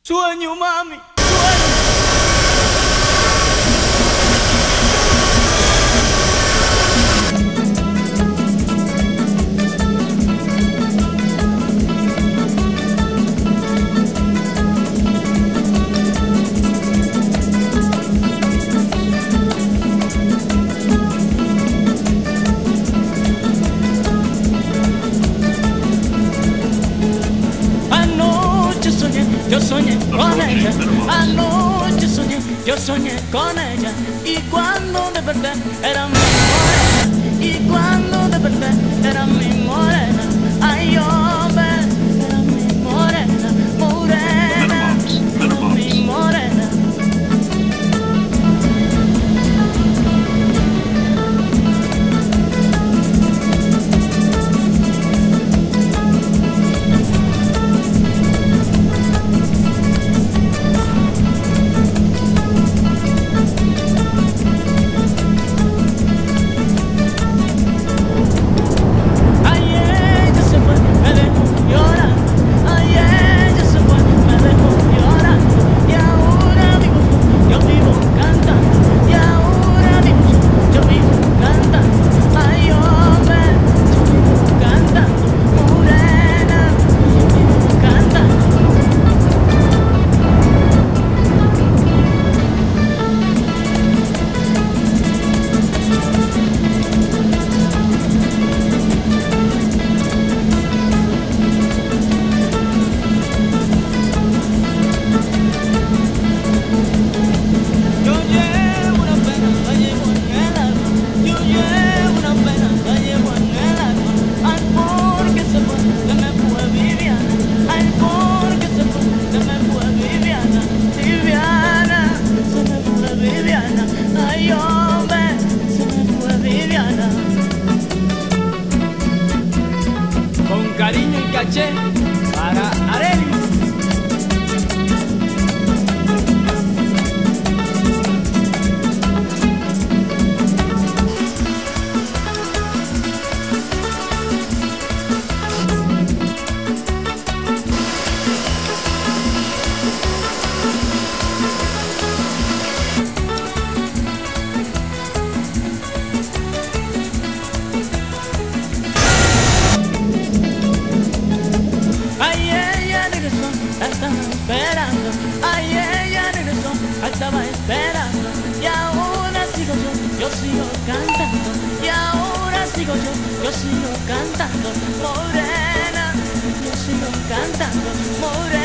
Sueño, mami, sueño. Yo soñé con ella, anoche soñé, yo soñé con ella. Y cuando desperté era mi morena, y cuando desperté era mi morena. Ay, hombre, era mi morena, morena, era mi morena. Cariño y caché para Arely. Esperando, ay, ella regresó, estaba esperando. Y ahora sigo yo sigo cantando. Y ahora sigo yo sigo cantando. Morena, yo sigo cantando. Morena.